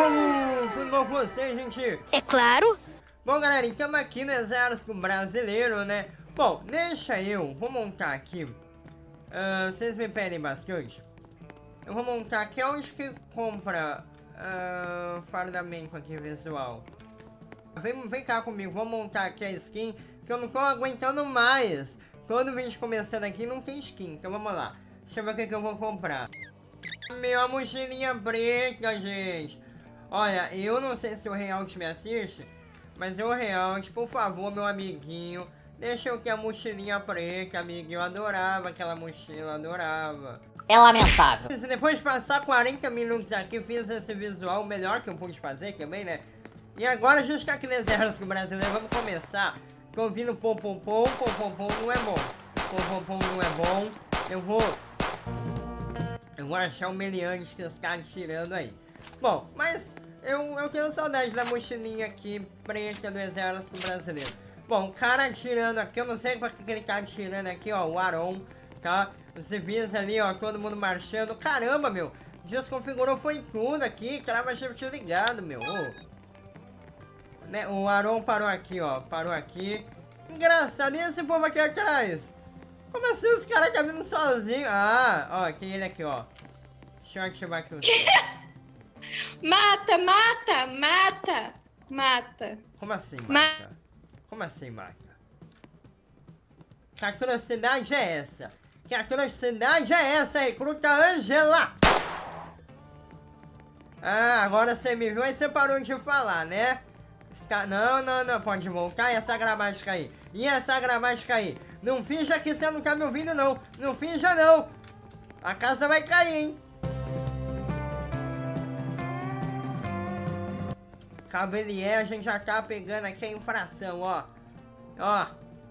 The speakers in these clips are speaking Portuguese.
povo! Tudo bom com vocês, gente? É claro. Bom, galera, estamos aqui no Exército Brasileiro, né? Bom, deixa eu, vou montar aqui. Vocês me pedem bastante. Eu vou montar aqui onde que compra fardamento aqui visual. Vem cá comigo, vou montar aqui a skin, que eu não tô aguentando mais. Todo vídeo começando aqui não tem skin, então vamos lá. Deixa eu ver o que eu vou comprar. Meu, mochilinha preta, gente. Olha, eu não sei se o Realte me assiste, mas o Realte, por favor, meu amiguinho, deixa eu ter a mochilinha preta, amiguinho. Eu adorava aquela mochila, adorava. É lamentável. Depois de passar 40 minutos aqui, fiz esse visual, o melhor que eu pude fazer também, né? E agora a gente tá aqui no Exército Brasileiro, vamos começar. Tô ouvindo pom pom pom, pom pom pom não é bom. Pom pom pom não é bom. Eu vou achar o meliante que está tirando aí. Bom, mas eu tenho saudade da mochilinha aqui preta do Exército Brasileiro. Bom, o cara atirando aqui, eu não sei pra que ele tá atirando aqui, ó, o Aron, tá? Os civis ali, ó, todo mundo marchando. Caramba, meu, desconfigurou foi tudo aqui, caramba, tinha te ligado, meu. Né, o Aron parou aqui, ó, parou aqui. Engraçado, e esse povo aqui atrás? Como assim os caras estão vindo sozinhos? Ah, ó, tem ele aqui, ó. Deixa eu ativar aqui o Mata, mata, mata, mata. Como assim, mata? Como assim, mata? Que atrocidade é essa? Que atrocidade é essa, recruta Angela? Ah, agora você me viu, aí você parou de falar, né? Não, pode voltar. E essa gramática aí? E essa gramática aí? Não finja que você não tá me ouvindo, não. Não finja, não. A casa vai cair, hein? Cabelier, a gente já tá pegando aqui a infração, ó. Ó.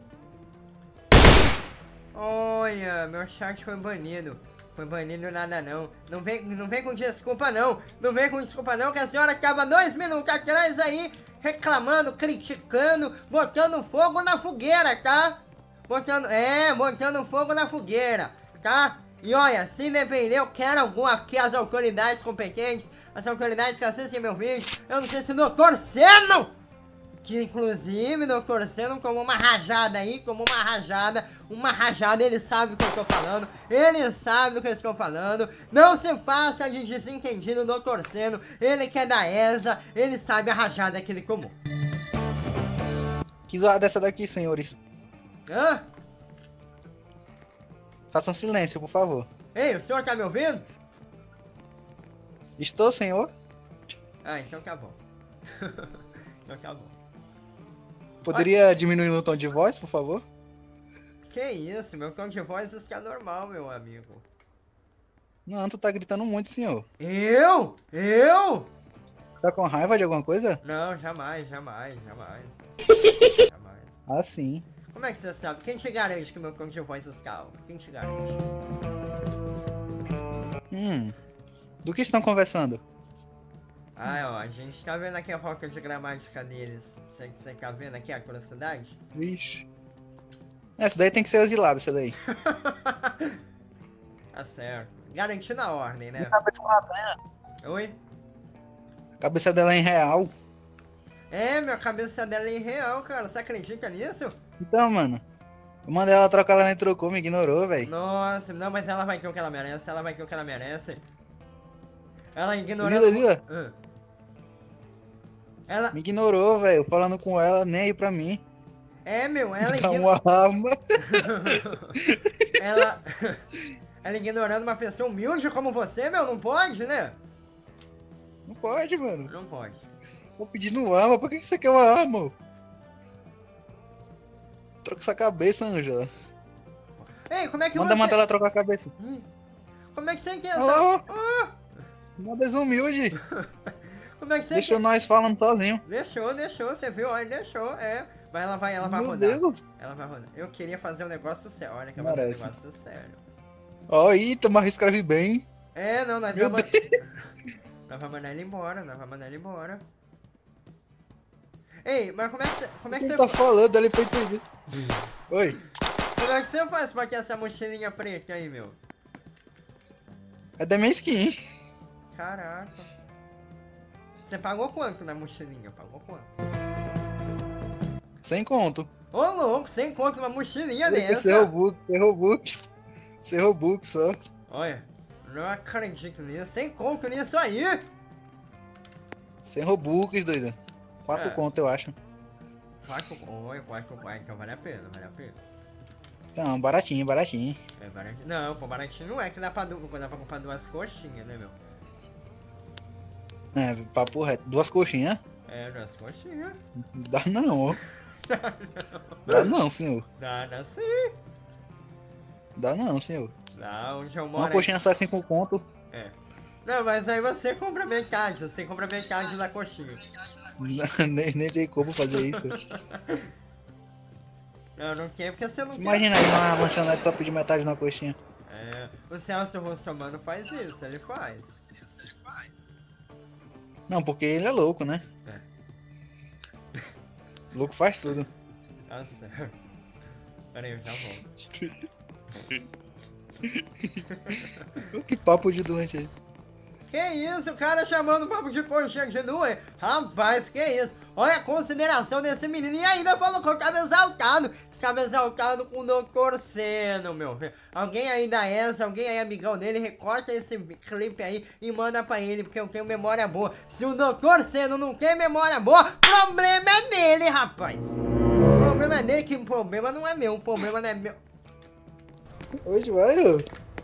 Olha, meu chat foi banido. Foi banido nada não. Não vem com desculpa não. Não vem com desculpa não, que a senhora tava 2 minutos atrás aí reclamando, criticando, botando fogo na fogueira, tá? Botando fogo na fogueira, tá? E olha, se depender, eu quero aqui as autoridades competentes, as autoridades que assistem meu vídeo. Eu não sei se o Dr. Seno, que inclusive o Dr. Seno tomou uma rajada aí, uma rajada, ele sabe do que eu estou falando, ele sabe do que eu estou falando. Não se faça de desentendido, Dr. Seno, ele que é da ESA, ele sabe a rajada que ele tomou. Que zoada essa daqui, senhores? Hã? Façam silêncio, por favor. Ei, o senhor tá me ouvindo? Estou, senhor? Ah, então tá bom. Então tá bom. Poderia diminuir o tom de voz, por favor? Que isso, meu tom de voz está normal, meu amigo. Não, tu tá gritando muito, senhor. Eu? Tá com raiva de alguma coisa? Não, jamais. Jamais. Ah, sim. Como é que você sabe? Quem te garante que meu tom de voz está alto? Quem te garante? Do que estão conversando? Ah, ó, a gente tá vendo aqui a falta de gramática deles. Você tá vendo aqui a atrocidade? Vixe. Essa daí tem que ser exilada, essa daí. Tá certo. Garantindo a ordem, né? Oi? A cabeça dela é em real. É, minha cabeça dela é irreal, cara. Você acredita nisso? Então, mano. Eu mandei ela trocar, ela nem trocou, me ignorou, velho. Nossa, não, mas ela vai ter o que ela merece. Ela ignorou. Exila. Ela... Me ignorou, velho. Falando com ela, nem aí pra mim. É, meu, ela Dá uma arma. ela ignorando uma pessoa humilde como você, meu, não pode, né? Não pode, mano. Não pode. Tô pedindo arma, por que você quer uma arma? Troca essa cabeça, Ângela. Ei, como é que Manda ela trocar a cabeça. Como é que você quer essa... Uma desumilde. Como é que você deixou nós falando sozinho. Deixou, você viu? Olha, deixou, é. Mas ela vai rodar. Deus. Ela vai rodar. Eu queria fazer um negócio sério. Olha que eu vou fazer um negócio sério. Ó, eita, mas escreve bem. É, não, nós vamos... Nós vamos mandar ele embora, Ei, mas como é que você... tá falando ali pra entender. Oi. Como é que você faz pra ter essa mochilinha preta aí, meu? É da minha skin. Caraca. Você pagou quanto na mochilinha? Pagou quanto? 100 conto. Ô, louco, você encontra uma mochilinha dessa. Sem Robux só. Olha, não acredito nisso. Sem conto nisso aí. Sem Robux, doido. 4 conto, eu acho. 4 então vale a pena, vale a pena. Não, baratinho, baratinho. É baratinho. Não, for baratinho não é que dá pra comprar 2 coxinhas, né, meu? É, papo reto. 2 coxinhas? É, 2 coxinhas. Dá não, ó. Dá não, senhor. Dá sim. Dá não, senhor. Dá, onde eu Uma moro. coxinha só é 5 conto. É. Não, mas aí você compra metade, da coxinha. nem tem como fazer isso. Não tem porque você não quer. Imagina aí uma lanchonete só pedir metade na coxinha. É, o Celso Russomano faz isso, ele faz. Não, porque ele é louco, né? É. Louco faz tudo. Nossa. Pera aí, eu já volto. Que papo de doente aí. Que isso, o cara chamando o papo de coxinha de doente. Rapaz, que isso. Olha a consideração desse menino. E ainda falou com o cabelo exaltado. Esse cabelo exaltado com o Dr. Seno, meu filho. Alguém aí da essa, alguém aí amigão dele, recorta esse clipe aí e manda pra ele, porque eu tenho memória boa. Se o Dr. Seno não tem memória boa, problema é dele, rapaz. O problema é dele, que o problema não é meu, o problema não é meu. Hoje vai, ô.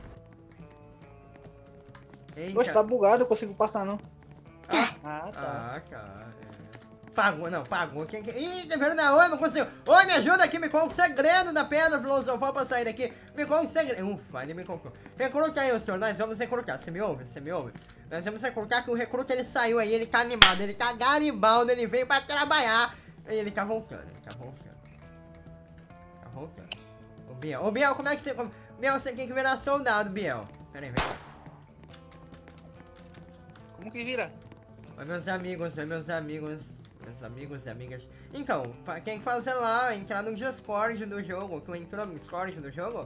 Eita. Poxa, tá bugado, eu consigo passar não. Ah, tá. Ah, cara. Pagou, não, pagou. Ih, deveram da hora, não conseguiu. Oi, me ajuda aqui, me conta o segredo da pedra filosofal pra sair daqui. Me conta o segredo. Ufa, ele me contou. Recruta aí, senhor, nós vamos recrutar. Você me ouve? Você me ouve? Nós vamos recrutar que o recruta, ele saiu aí, ele tá animado, ele tá garibaldo, ele veio pra trabalhar. E ele tá voltando, Tá voltando. Ô, Biel, como é que você... Biel, você tem que virar soldado, Biel. Pera aí, vem cá. Como que vira? Oi, meus amigos e amigas. Então, quem fazer lá, entrar no Discord do jogo. Tu entrou no Discord do jogo?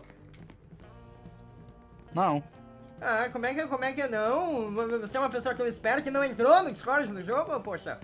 Não. Ah, como é que não? Você é uma pessoa que eu espero que não entrou no Discord do jogo, poxa?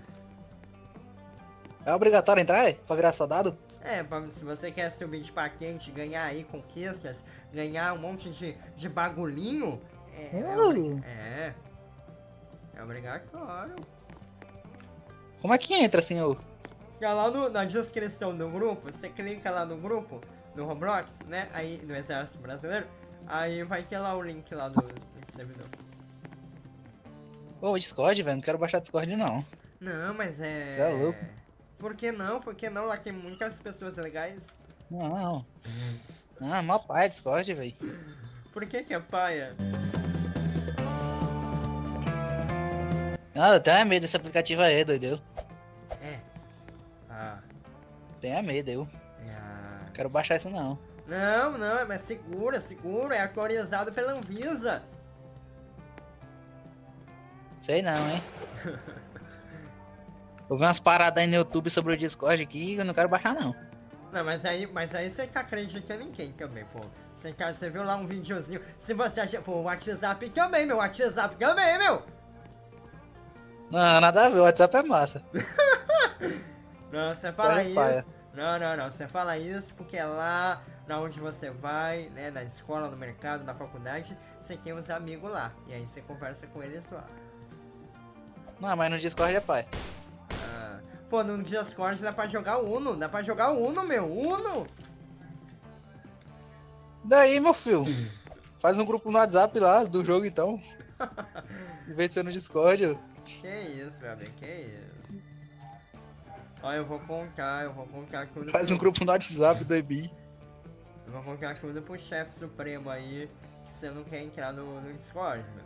É obrigatório entrar, é? Pra virar soldado? É, se você quer subir de patente, ganhar aí conquistas, ganhar um monte de bagulhinho, é obrigatório. Como é que entra, senhor? Fica lá na descrição do grupo, você clica lá no grupo, do Roblox, né, aí do Exército Brasileiro, aí vai ter lá o link lá do servidor. Ô, Discord, velho, não quero baixar Discord não. Não, mas é... Tá louco? Por que não? Lá tem muitas pessoas legais. Não. Ah, mó pai Discord, velho. Por que é paia? Ah, eu tenho medo desse aplicativo aí, doideu. É. Ah. Tenho medo, eu. Ah. Quero baixar isso não. Não, mas seguro, é atualizado pela Anvisa. Sei não, hein. Eu vi umas paradas aí no YouTube sobre o Discord aqui e eu não quero baixar não. Não, mas aí você tá acreditando em quem também, pô? Você viu lá um videozinho, se você acha... Pô, o WhatsApp também, meu. Não, nada a ver, o WhatsApp é massa. Não, você fala Vai, isso. paia. Não, você fala isso porque é lá, na onde você vai, né, na escola, no mercado, na faculdade, você tem uns amigos lá. E aí você conversa com eles lá. Não, mas no Discord é pai. Ah, pô, no Discord dá pra jogar Uno, meu, Uno! Daí, meu filho, faz um grupo no WhatsApp lá do jogo então. Em vez de ser no Discord, ó. Que isso, meu amigo, que isso. Ó, eu vou contar tudo. Faz um grupo no WhatsApp do EBI. Eu vou contar tudo pro chefe supremo aí, que você não quer entrar no Discord, meu.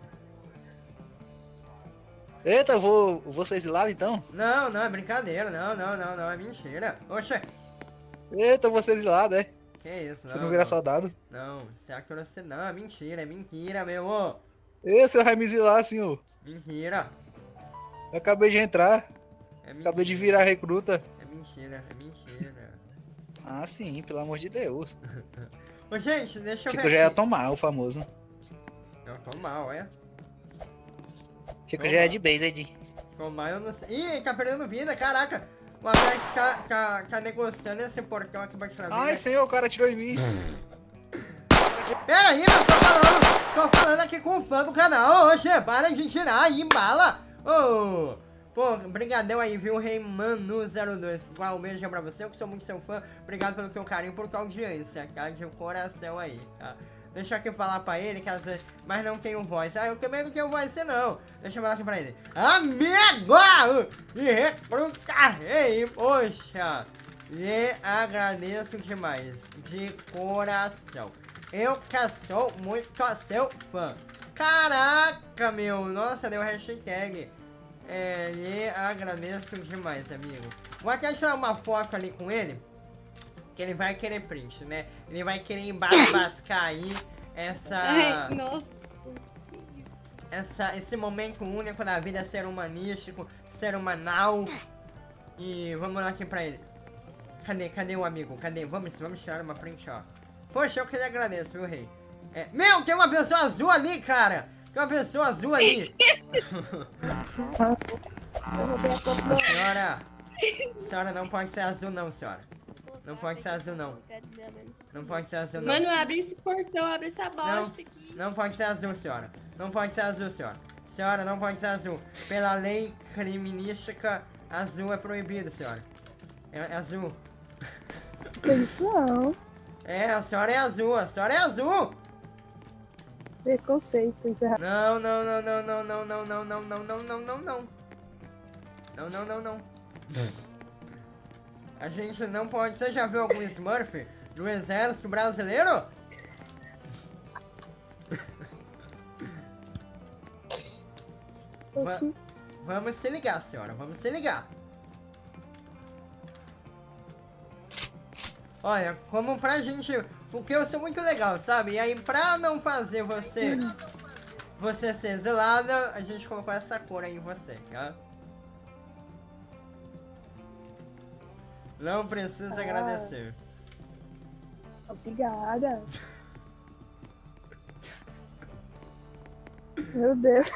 Eita, vocês lá então? Não, é brincadeira, não, é mentira. Oxe, Eita, vocês lá, né? que isso, Você não vira soldado? Não, se é que você não, é mentira, meu, ô. Ê, seu Raimundo lá, senhor. Mentira. Eu acabei de entrar. É mentira. Acabei de virar recruta. É mentira. Ah, sim, pelo amor de Deus. Ô, gente, deixa eu Chico ver já ia aqui. tomar, o famoso. Eu tô mal, é? Chico já é de base, Ed. Tomar eu não sei. Ih, tá perdendo vida, caraca. O Apex tá negociando esse portão aqui pra tirar vida. Ai, senhor, o cara tirou em mim. Pera aí, meu, tô falando aqui com o fã do canal. Oxe, para de tirar aí, bala. Ô, pô, brigadão aí, viu, Reimano02. Um beijo pra você, eu que sou muito seu fã. Obrigado pelo teu carinho, por tua audiência, tá? De coração aí, tá? Deixa eu aqui falar pra ele, que às vezes... Mas não tenho voz. Ah, eu também não tenho voz, não. Deixa eu falar aqui pra ele. Amigo! E recrutarei, poxa. Lhe agradeço demais. De coração. Eu que sou muito seu fã. Caraca, meu. Nossa, deu hashtag. Lhe agradeço demais, amigo. Vou até tirar uma foto ali com ele. Que ele vai querer print, né? Ele vai querer embascar aí Ai, nossa. esse momento único da vida ser humanístico, ser humanal. E vamos lá aqui pra ele. Cadê o amigo? Cadê? Vamos tirar uma print, ó. Poxa, eu que lhe agradeço, viu, rei? Meu, tem uma pessoa azul ali, cara! Tem uma pessoa azul ali! Senhora, não pode ser azul não, senhora. Não pode ser azul não. Não pode ser azul não. Mano, abre esse portão, abre essa bosta aqui. Não pode ser azul, senhora. Não pode ser azul, senhora. Senhora, não pode ser azul. Pela lei criminística, azul é proibido, senhora. É azul. Isso não. A senhora é azul, a senhora é azul! Preconceito, isso é. Não. A gente não pode... Você já viu algum Smurf do exército brasileiro? Oxi. Vamos se ligar, senhora. Vamos se ligar. Olha, como pra gente... Porque eu sou muito legal, sabe? E aí, pra não fazer você ser zelada, a gente colocou essa cor aí em você, tá? Não precisa agradecer. Obrigada. Meu Deus.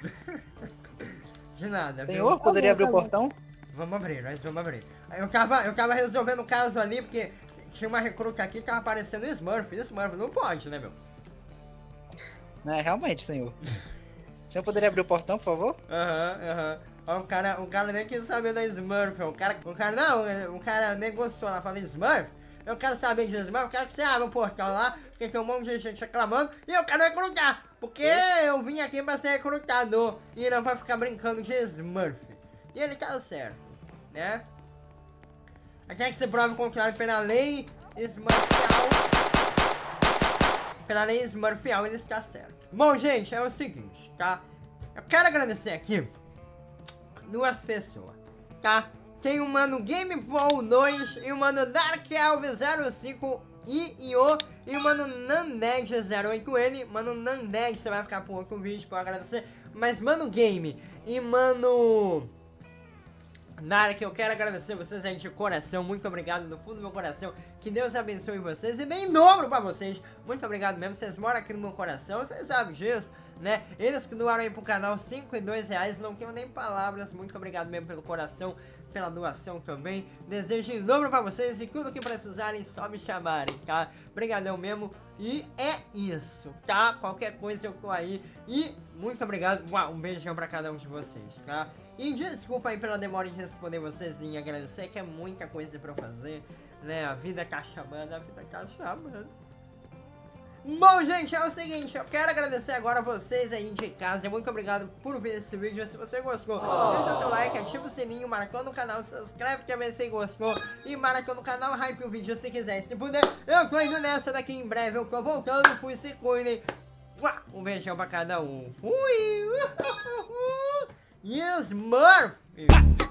De nada, viu? Senhor, poderia abrir o portão? Vamos abrir, nós vamos abrir. Eu tava resolvendo o caso ali, porque tinha uma recruta aqui que tava aparecendo Smurf. Smurf não pode, né, meu? Realmente, senhor. O senhor poderia abrir o portão, por favor? Aham. O cara nem quis saber da Smurf. O cara negociou lá, falou Smurf. Eu quero saber de Smurf, eu quero que você abra um portão lá, porque tem um monte de gente reclamando, e eu quero recrutar, porque eu vim aqui pra ser recrutador, e não pra ficar brincando de Smurf. E ele tá certo, né? Até que você prove o contrário pela lei Smurfial. Pela lei Smurfial ele está certo. Bom, gente, é o seguinte, tá? Eu quero agradecer aqui duas pessoas, tá? Tem o mano Gameball 2 e o mano DarkElv05 e o mano Nandeg08N. Mano Nandeg, você vai ficar por outro vídeo pra eu agradecer. Mas mano Game e mano Dark, eu quero agradecer vocês aí de coração. Muito obrigado do fundo do meu coração. Que Deus abençoe vocês e bem em dobro pra vocês. Muito obrigado mesmo, vocês moram aqui no meu coração, vocês sabem disso, né? Eles que doaram aí pro canal 5 e R$2, não tenho nem palavras. Muito obrigado mesmo pelo coração, pela doação também. Desejo em dobro pra vocês e tudo que precisarem, só me chamarem, tá? Obrigadão mesmo. E é isso, tá? Qualquer coisa eu tô aí. E muito obrigado. Um beijão pra cada um de vocês, tá? E desculpa aí pela demora de responder vocês e agradecer, que é muita coisa pra eu fazer, né? A vida tá chamando, a vida tá chamando. Bom, gente, é o seguinte, eu quero agradecer agora a vocês aí de casa. Muito obrigado por ver esse vídeo. Se você gostou, deixa seu like, ativa o sininho, marcou no canal, se inscreve também se gostou e marca no canal, hype o vídeo se quiser. Se puder, eu tô indo nessa daqui em breve, eu tô voltando, fui, se cuidem. Um beijão pra cada um. Fui! Yes, Smurf!